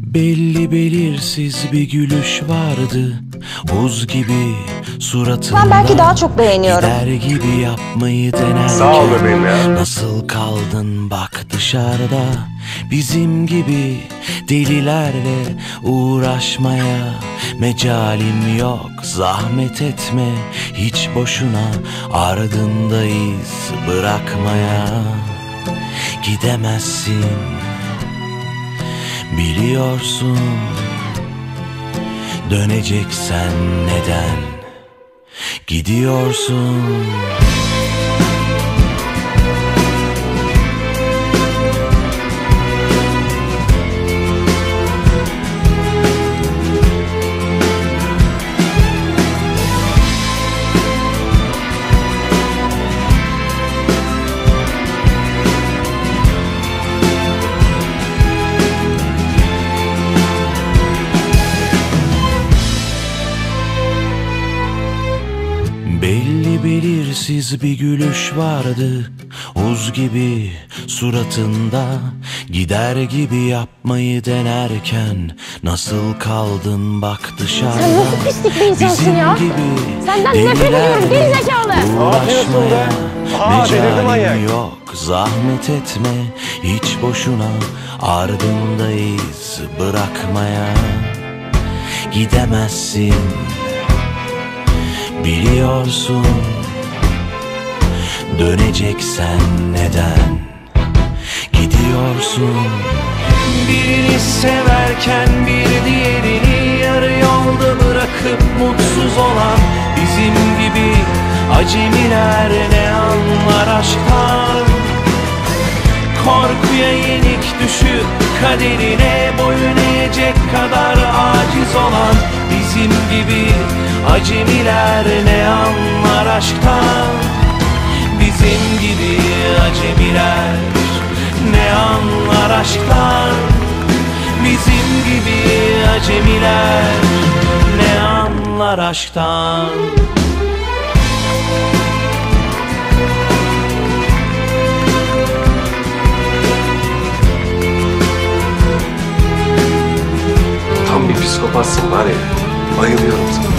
Belli belirsiz bir gülüş vardı, buz gibi suratında. Ben belki daha çok beğeniyorum. Gider gibi yapmayı denerken Sağ ol bebeğim ya. nasıl kaldın bak dışarıda. Bizim gibi delilerle uğraşmaya mecalim yok. Zahmet etme hiç boşuna, ardındayız bırakmaya. Gidemezsin biliyorsun, döneceksen neden gidiyorsun? Belli belirsiz bir gülüş vardı, buz gibi suratında. Gider gibi yapmayı denerken nasıl kaldın bak dışarıda. Sen nasıl pislik bir insansın ya? Senden nefret ediyorum gerizekalı. Uğraşmaya delirdi manyak. mecalim yok. Zahmet etme hiç boşuna, ardındayız bırakmaya. Gidemezsin biliyorsun, döneceksen neden gidiyorsun? Birini severken bir diğerini yarı yolda bırakıp mutsuz olan bizim gibi acemiler ne anlar aşktan? Korkuya yenik düşüp kaderine boyun eğecek kadar aciz olan bizim gibi acemiler ne anlar aşktan? Bizim gibi acemiler ne anlar aşktan? Bizim gibi acemiler ne anlar aşktan? Tam bir psikopatsın var ya. Bayılıyorum sana.